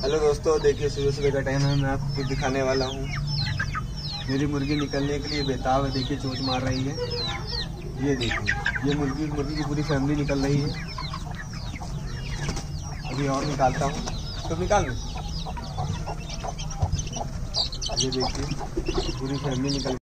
Hello दोस्तों, देखिए सुबह सुबह का टाइम है। मैं आपको दिखाने वाला हूँ। मेरी मुर्गी निकलने के लिए बेताब है। देखिए चोंच मार रही है। ये देखिए, ये मुर्गी की पूरी फैमिली निकल रही है। अभी और निकालता हूँ तो निकाल लो। ये देखिए पूरी फैमिली निकल